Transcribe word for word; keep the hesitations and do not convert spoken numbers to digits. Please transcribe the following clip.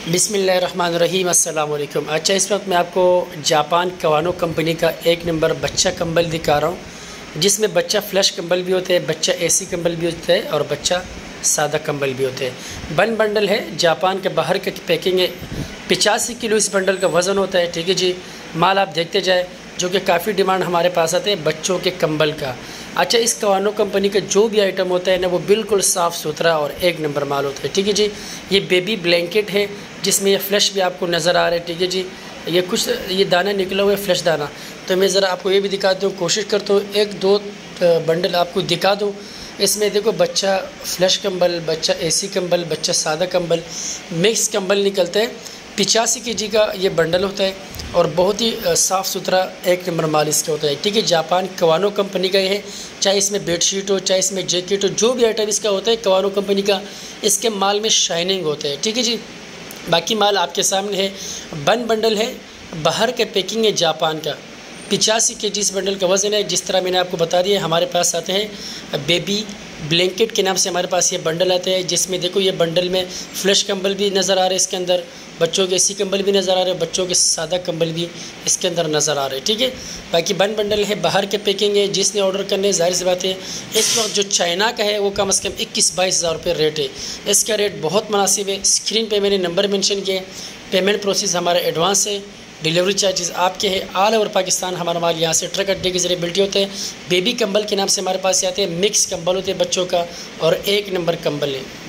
बिस्मिल्लाहिर्रहमानिर्रहीम अस्सलाम वालेकुम। अच्छा, इस वक्त मैं आपको जापान कवानो कंपनी का एक नंबर बच्चा कंबल दिखा रहा हूँ, जिसमें बच्चा फ्लश कंबल भी होते हैं, बच्चा एसी कंबल भी होता है और बच्चा सादा कंबल भी होते हैं। बन बंडल है, जापान के बाहर की पैकिंग है। पचासी किलो इस बंडल का वज़न होता है। ठीक है जी, माल आप देखते जाए, जो कि काफ़ी डिमांड हमारे पास आते हैं बच्चों के कंबल का। अच्छा, इस कवानो कंपनी का जो भी आइटम होता है ना, वो बिल्कुल साफ़ सुथरा और एक नंबर माल होता है। ठीक है जी, ये बेबी ब्लैंकेट है, जिसमें ये फ्लश भी आपको नज़र आ रहा है। ठीक है जी, ये कुछ ये दाना निकला हुआ है, फ्लश दाना। तो मैं ज़रा आपको ये भी दिखाता हूँ, कोशिश करता हूँ एक दो बंडल आपको दिखा दूँ। इसमें देखो, बच्चा फ्लश कंबल, बच्चा एसी कंबल, बच्चा सादा कंबल, मिक्स कंबल निकलता है। पिचासी के जी का ये बंडल होता है और बहुत ही साफ़ सुथरा एक नंबर माल इसका होता है। ठीक है, जापान कवानो कंपनी का ये है। चाहे इसमें बेडशीट हो, चाहे इसमें जैकेट हो, जो भी आइटम इसका होता है कवानो कंपनी का, इसके माल में शाइनिंग होता है। ठीक है जी, बाकी माल आपके सामने है। बन बंडल है, बाहर के पैकिंग है जापान का। पिचासी के जी इस बंडल का वज़न है। जिस तरह मैंने आपको बता दिया, हमारे पास आते हैं बेबी ब्लैंकेट के नाम से हमारे पास ये बंडल आते हैं, जिसमें देखो ये बंडल में फ्लश कंबल भी नज़र आ रहे हैं, इसके अंदर बच्चों के एसी कंबल भी नज़र आ रहे हैं, बच्चों के सादा कंबल भी इसके अंदर नज़र आ रहे हैं। ठीक है, बाकी बन बंडल है, बाहर के पैकिंग है। जिसने ऑर्डर करने, जाहिर सी बात है, इस वक्त जो चाइना का है वो कम से कम इक्कीस बाईस हज़ार रुपये रेट है। इसका रेट बहुत मुनासिब है। स्क्रीन पर मैंने नंबर मेंशन किए। पेमेंट प्रोसेस हमारा एडवांस है, डिलीवरी चार्जेस आपके हैं। ऑल ओवर पाकिस्तान हमारा माल यहाँ से ट्रक अड्डे के ज़रिए बिल्टी होते हैं। बेबी कंबल के नाम से हमारे पास आते हैं, मिक्स कंबल होते हैं बच्चों का और एक नंबर कंबल है।